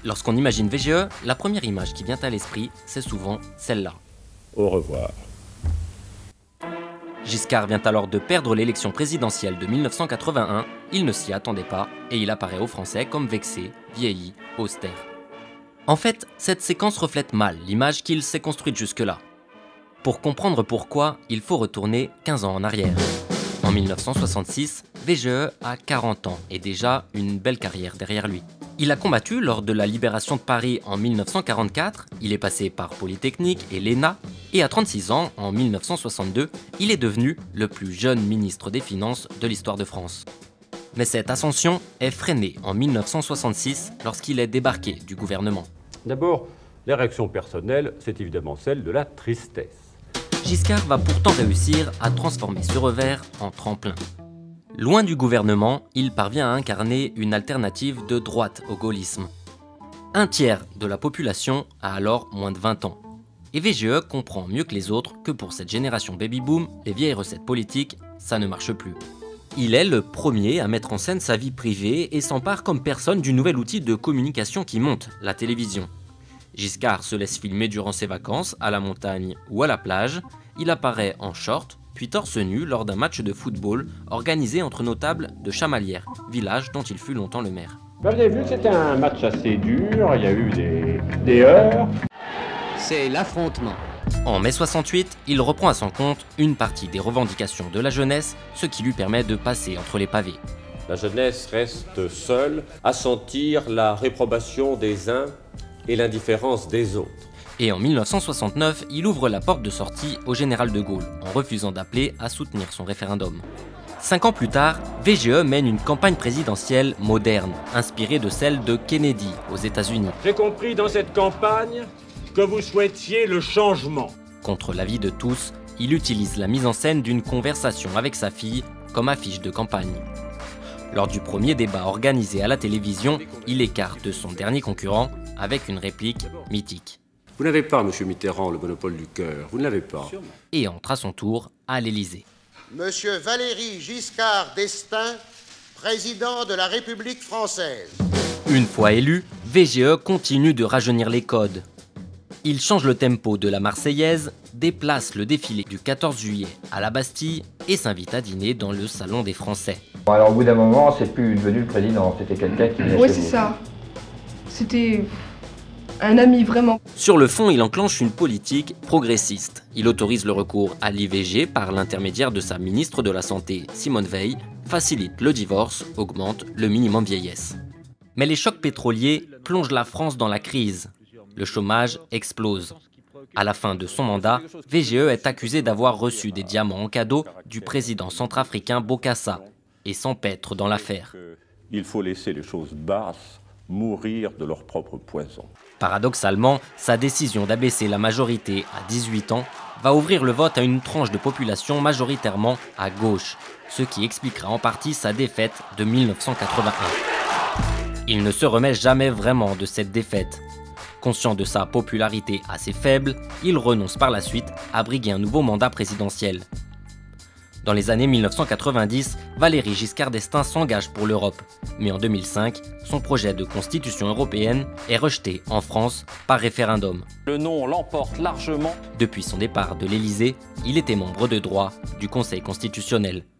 Lorsqu'on imagine VGE, la première image qui vient à l'esprit, c'est souvent celle-là. Au revoir. Giscard vient alors de perdre l'élection présidentielle de 1981, il ne s'y attendait pas et il apparaît aux Français comme vexé, vieilli, austère. En fait, cette séquence reflète mal l'image qu'il s'est construite jusque-là. Pour comprendre pourquoi, il faut retourner 15 ans en arrière. En 1966, VGE a 40 ans et déjà une belle carrière derrière lui. Il a combattu lors de la libération de Paris en 1944, il est passé par Polytechnique et l'ENA, et à 36 ans, en 1962, il est devenu le plus jeune ministre des Finances de l'histoire de France. Mais cette ascension est freinée en 1966 lorsqu'il est débarqué du gouvernement. D'abord, les réactions personnelles, c'est évidemment celle de la tristesse. Giscard va pourtant réussir à transformer ce revers en tremplin. Loin du gouvernement, il parvient à incarner une alternative de droite au gaullisme. Un tiers de la population a alors moins de 20 ans. Et VGE comprend mieux que les autres que pour cette génération baby-boom, les vieilles recettes politiques, ça ne marche plus. Il est le premier à mettre en scène sa vie privée et s'empare comme personne du nouvel outil de communication qui monte, la télévision. Giscard se laisse filmer durant ses vacances, à la montagne ou à la plage. Il apparaît en short, puis torse nu lors d'un match de football organisé entre notables de Chamalières, village dont il fut longtemps le maire. Vous avez vu, c'était un match assez dur, il y a eu des heurts. C'est l'affrontement. En mai 68, il reprend à son compte une partie des revendications de la jeunesse, ce qui lui permet de passer entre les pavés. La jeunesse reste seule à sentir la réprobation des uns et l'indifférence des autres. Et en 1969, il ouvre la porte de sortie au général de Gaulle, en refusant d'appeler à soutenir son référendum. 5 ans plus tard, VGE mène une campagne présidentielle moderne, inspirée de celle de Kennedy aux États-Unis. J'ai compris dans cette campagne que vous souhaitiez le changement. Contre l'avis de tous, il utilise la mise en scène d'une conversation avec sa fille comme affiche de campagne. Lors du premier débat organisé à la télévision, il écarte son dernier concurrent avec une réplique mythique. Vous n'avez pas, M. Mitterrand, le monopole du cœur. Vous ne l'avez pas. Et entre à son tour à l'Élysée. Monsieur Valéry Giscard d'Estaing, président de la République française. Une fois élu, VGE continue de rajeunir les codes. Il change le tempo de la Marseillaise, déplace le défilé du 14 juillet à la Bastille et s'invite à dîner dans le Salon des Français. Bon, alors au bout d'un moment, c'est plus devenu le président, c'était quelqu'un qui venait Ouais, chez c'est vous. ça. C'était un ami vraiment. Sur le fond, il enclenche une politique progressiste. Il autorise le recours à l'IVG par l'intermédiaire de sa ministre de la Santé, Simone Veil, facilite le divorce, augmente le minimum vieillesse. Mais les chocs pétroliers plongent la France dans la crise. Le chômage explose. À la fin de son mandat, VGE est accusé d'avoir reçu des diamants en cadeau du président centrafricain Bokassa et s'empêtre dans l'affaire. Il faut laisser les choses basses mourir de leur propre poison. Paradoxalement, sa décision d'abaisser la majorité à 18 ans va ouvrir le vote à une tranche de population majoritairement à gauche, ce qui expliquera en partie sa défaite de 1981. Il ne se remet jamais vraiment de cette défaite. Conscient de sa popularité assez faible, il renonce par la suite à briguer un nouveau mandat présidentiel. Dans les années 1990, Valéry Giscard d'Estaing s'engage pour l'Europe. Mais en 2005, son projet de constitution européenne est rejeté en France par référendum. Le non l'emporte largement. Depuis son départ de l'Élysée, il était membre de droit du Conseil constitutionnel.